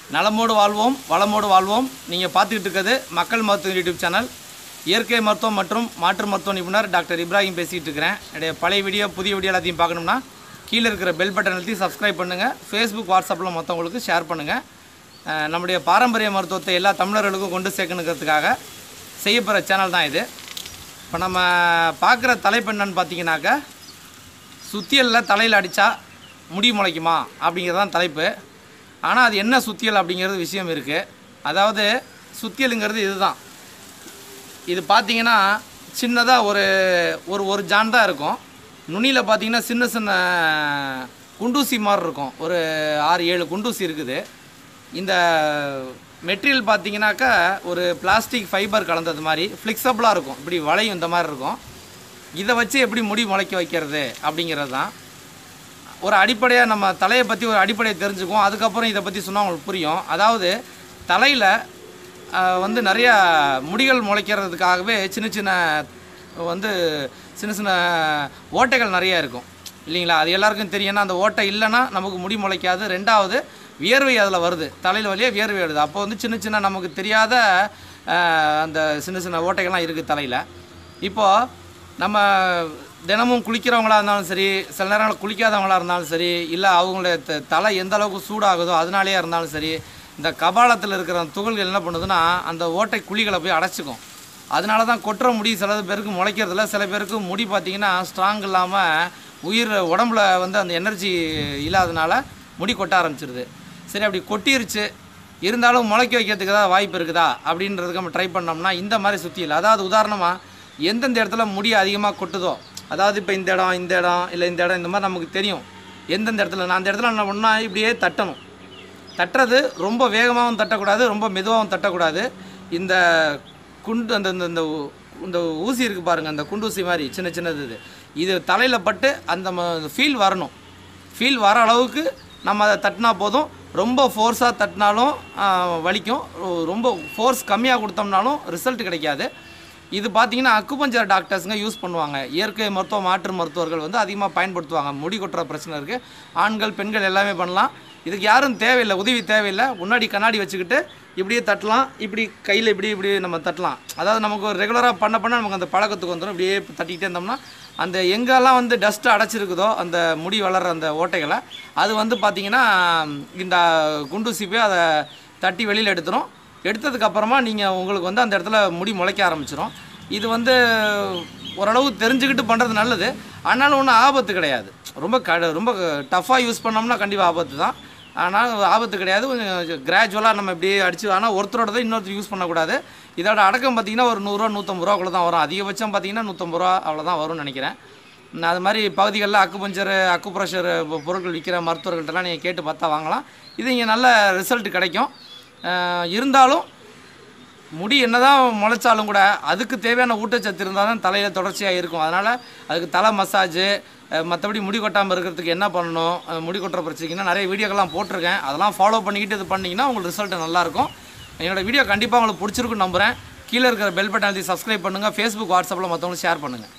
நலமோடு வாழ்வோம் வளமோடு வாழ்வோம். நீங்கள் பார்த்துக்கிட்டு இருக்கிறது மக்கள் மருத்துவம் யூடியூப் சேனல். இயற்கை மருத்துவம் மற்றும் மாற்று மருத்துவ நிபுணர் டாக்டர் இப்ராஹிம் பேசிகிட்டு இருக்கிறேன். என்னுடைய பழைய வீடியோ புதிய வீடியோ எல்லாத்தையும் பார்க்கணும்னா கீழே இருக்கிற பெல் பட்டன் அழுத்தி சப்ஸ்கிரைப் பண்ணுங்கள். ஃபேஸ்புக் வாட்ஸ்அப்பில் மற்றவங்களுக்கு ஷேர் பண்ணுங்கள். நம்முடைய பாரம்பரிய மருத்துவத்தை எல்லா தமிழர்களுக்கும் கொண்டு சேர்க்கணுங்கிறதுக்காக செய்யப்படுற சேனல் தான் இது. இப்போ நம்ம பார்க்குற தலைப்பு என்னன்னு பார்த்தீங்கன்னாக்கா, சுத்தியலில் தலையில் அடித்தா முடி முளைக்குமா அப்படிங்கிறது தான் தலைப்பு. ஆனால் அது என்ன சுத்தியல் அப்படிங்கிறது விஷயம் இருக்குது. அதாவது சுத்தியலுங்கிறது இதுதான். இது பார்த்திங்கன்னா சின்னதாக ஒரு ஜான் தான் இருக்கும். நுனியில் பார்த்திங்கன்னா சின்ன சின்ன குண்டூசி மாதிரி இருக்கும். ஒரு 6-7 குண்டூசி இருக்குது. இந்த மெட்டீரியல் பார்த்திங்கனாக்கா ஒரு பிளாஸ்டிக் ஃபைபர் கலந்தது மாதிரி ஃப்ளெக்சபிளாக இருக்கும். இப்படி வளையும் இந்த மாதிரி இருக்கும். இதை வச்சு எப்படி முடி முளைக்க வைக்கிறது அப்படிங்கிறது தான். ஒரு அடிப்படையாக நம்ம தலையை பற்றி ஒரு அடிப்படையை தெரிஞ்சுக்குவோம். அதுக்கப்புறம் இதை பற்றி சொன்னால் உங்களுக்கு புரியும். அதாவது தலையில் நிறையா முடிகள் முளைக்கிறதுக்காகவே சின்ன சின்ன ஓட்டைகள் நிறையா இருக்கும் இல்லைங்களா? அது எல்லாருக்கும் தெரியும்னா அந்த ஓட்டை இல்லைன்னா நமக்கு முடி முளைக்காது. ரெண்டாவது வியர்வை அதில் வருது, தலையில் வழியாக வியர்வை வருது. அப்போ சின்ன நமக்கு தெரியாத அந்த சின்ன ஓட்டைகள்லாம் இருக்குது தலையில். இப்போது நம்ம தினமும் குளிக்கிறவங்களாக இருந்தாலும் சரி, சில நேரங்களில் குளிக்காதவங்களாக இருந்தாலும் சரி, இல்லை அவங்களுடைய தலை எந்த அளவுக்கு சூடாகுதோ அதனாலேயே இருந்தாலும் சரி, இந்த கபாலத்தில் இருக்கிற துகள்கள் என்ன பண்ணுதுன்னா அந்த ஓட்டை குழிகளை போய் அடைச்சிக்கும். அதனால தான் கொட்டுற முடி சில பேருக்கு முளைக்கிறதில்ல. சில பேருக்கு முடி பார்த்திங்கன்னா ஸ்ட்ராங் இல்லாமல் உடம்புல அந்த எனர்ஜி இல்லாதனால முடி கொட்ட ஆரம்பிச்சிருது. சரி, அப்படி கொட்டிருச்சு இருந்தாலும் முளைக்க வைக்கிறதுக்கு ஏதாவது வாய்ப்பு இருக்குதா அப்படின்றதுக்கு நம்ம ட்ரை பண்ணோம்னா இந்த மாதிரி சுற்றியில், அதாவது உதாரணமாக எந்தெந்த இடத்துல முடி அதிகமாக கொட்டுதோ, அதாவது இப்போ இந்த இடம் இல்லை இந்த இடம் இந்த மாதிரி நமக்கு தெரியும். எந்தெந்த இடத்துல நான் அந்த இடத்துல என்ன பண்ணால் இப்படியே தட்டணும். தட்டுறது ரொம்ப வேகமாகவும் தட்டக்கூடாது, ரொம்ப மெதுவாகவும் தட்டக்கூடாது. இந்த குண்டு அந்த இந்த ஊசி இருக்குது பாருங்கள், அந்த குண்டூசி மாதிரி சின்னது இது தலையில் பட்டு அந்த ஃபீல் வரணும். ஃபீல் வர அளவுக்கு நம்ம அதை தட்டினா போதும். ரொம்ப ஃபோர்ஸாக தட்டினாலும் வலிக்கும், ரொம்ப ஃபோர்ஸ் கம்மியாக கொடுத்தோம்னாலும் ரிசல்ட் கிடைக்காது. இது பார்த்திங்கன்னா அக்குபஞ்சர் டாக்டர்ஸுங்க யூஸ் பண்ணுவாங்க. இயற்கை மருத்துவ மாற்று மருத்துவர்கள் அதிகமாக பயன்படுத்துவாங்க. முடி கொட்டுற பிரச்சனை இருக்குது. ஆண்கள் பெண்கள் எல்லாமே பண்ணலாம். இதுக்கு யாரும் தேவையில்லை, உதவி தேவையில்லை. முன்னாடி கண்ணாடி வச்சுக்கிட்டு இப்படியே தட்டலாம். இப்படி கையில் இப்படி நம்ம தட்டலாம். அதாவது நமக்கு ஒரு ரெகுலராக பண்ண நமக்கு அந்த பழக்கத்துக்கு வந்துடும். இப்படியே தட்டிக்கிட்டே இருந்தோம்னா அந்த எங்கெல்லாம் டஸ்ட்டு அடைச்சிருக்குதோ அந்த முடி வளர்கிற அந்த ஓட்டைகளை அது பார்த்திங்கன்னா இந்த குண்டூசி போய் அதை தட்டி வெளியில் எடுத்துரும். எடுத்ததுக்கப்புறமா நீங்கள் உங்களுக்கு அந்த இடத்துல முடி முளைக்க ஆரம்பிச்சிடும். இது ஓரளவு தெரிஞ்சுக்கிட்டு பண்ணுறது நல்லது. ஆனாலும் ஒன்றும் ஆபத்து கிடையாது. ரொம்ப டஃப்பாக யூஸ் பண்ணோம்னா கண்டிப்பாக ஆபத்து தான். ஆனால் ஆபத்து கிடையாது. கொஞ்சம் கிராஜுவலாக நம்ம இப்படியே அடிச்சு, ஆனால் ஒருத்தரோட இன்னொருத்தர் யூஸ் பண்ணக்கூடாது. இதோட அடக்கம் பார்த்திங்கன்னா ஒரு 100 ரூபா 150 ரூபாக்குள்ளே தான் வரும். அதிகபட்சம் பார்த்திங்கன்னா 150 ரூபா அவ்வளோதான் வரும்னு நினைக்கிறேன். அது மாதிரி பகுதிகளில் அக்குப்ரெஷர் பொருட்கள் விற்கிற மருத்துவர்கள்ட்டெல்லாம் நீங்கள் கேட்டு பார்த்தா வாங்கலாம். இது இங்கே நல்ல ரிசல்ட் கிடைக்கும். இருந்தாலும் முடி என்னதான் முளைச்சாலும் கூட அதுக்கு தேவையான ஊட்டச்சத்து இருந்தால் தான் தலையில் தொடர்ச்சியாக இருக்கும். அதனால் அதுக்கு தலை மசாஜு, மற்றபடி முடி கொட்டாமல் இருக்கிறதுக்கு என்ன பண்ணணும், முடி கொட்டுற பிரச்சனைக்குன்னா நிறைய வீடியோக்கெல்லாம் போட்டிருக்கேன். அதெல்லாம் ஃபாலோ பண்ணிக்கிட்டு இது பண்ணிங்கன்னா உங்களுக்கு ரிசல்ட் நல்லாயிருக்கும். என்னோடய வீடியோ கண்டிப்பாக உங்களுக்கு பிடிச்சிருக்குன்னு நம்புகிறேன். கீழே இருக்கிற பெல் பட்டன் அழுத்தி சப்ஸ்கிரைப் பண்ணுங்கள். ஃபேஸ்புக் வாட்ஸ்அப்பில் மற்றவங்களுக்கு ஷேர் பண்ணுங்கள்.